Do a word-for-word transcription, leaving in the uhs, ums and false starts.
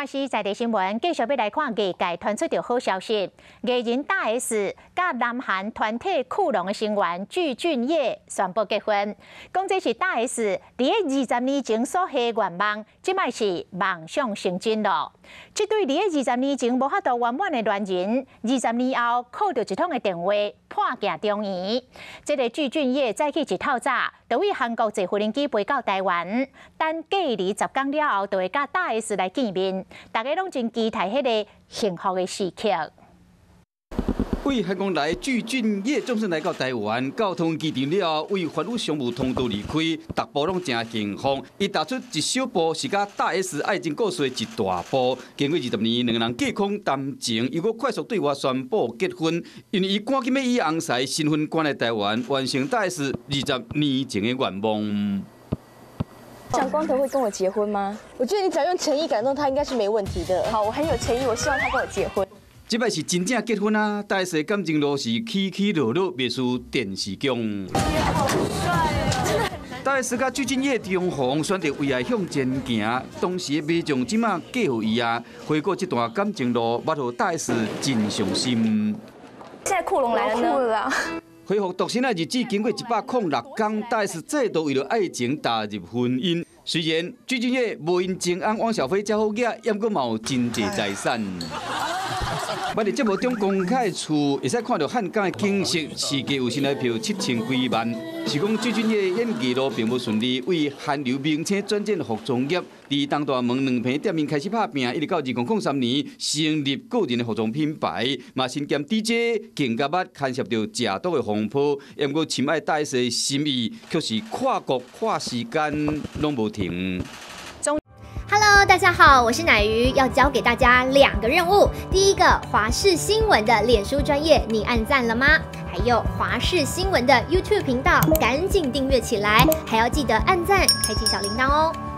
华视在地新闻继续要来看艺界传出着好消息，艺人大 S 甲南韩团体酷龙的成员具俊晔宣布结婚，讲这是大 S 伫个二十年前所许愿望，即摆是梦想成真咯。这对伫个二十年前无法度圆满的恋人，二十年后靠着一通的电话破镜重圆。这个具俊晔早起一透早，就为韩国坐飞机飞到台湾，等隔离十天了后，就会甲大 S 来见面。大家拢真期待迄个幸福的时刻。 为韩国来具俊晔总算来到台湾，交通机场了后，为法律商务通道离开，逐步拢真幸福。伊踏出一小步，是甲大 S 爱情故事的一大步。经过二十年，两人隔空谈情，又搁快速对外宣布结婚，因为伊赶紧要以红婿身份赶来台湾，完成大 S 二十年前的愿望。 蒋光头会跟我结婚吗？我觉得你只要用诚意感动他，应该是没问题的。好，我很有诚意，我希望他跟我结婚。 这摆是真正结婚啊！大 S 的感情路是起起落落，袂输电视剧。 好帅哦！ 大 S 甲具俊晔重逢，选择为爱向前行。当时的迷众即马嫁予伊啊，回顾这段感情路，捌互大 S 真伤心。 现在酷龙来了呢。 恢复独身的日子，经过一百零六天，大 S 再度为了爱情踏入婚姻。虽然具俊晔无因前翁汪小菲遮好囝，也阁嘛有真济财产。捌伫节目中公开的厝，会使看到汉江的景色，市价有新台票七千几万。是讲具俊晔演技路并不顺利，为韩流明星转战服装业，伫东大门两平店面开始拍拼，一直到二零零三年成立个人的服装品牌，嘛身兼 D J， 更加捌牵涉到食毒的风波，也毋过深爱大 S 的心意，却是跨国跨时间拢无停。 Hello， 大家好，我是乃瑜，要教给大家两个任务。第一个，华视新闻的脸书专页，你按赞了吗？还有华视新闻的 YouTube 频道，赶紧订阅起来，还要记得按赞，开启小铃铛哦。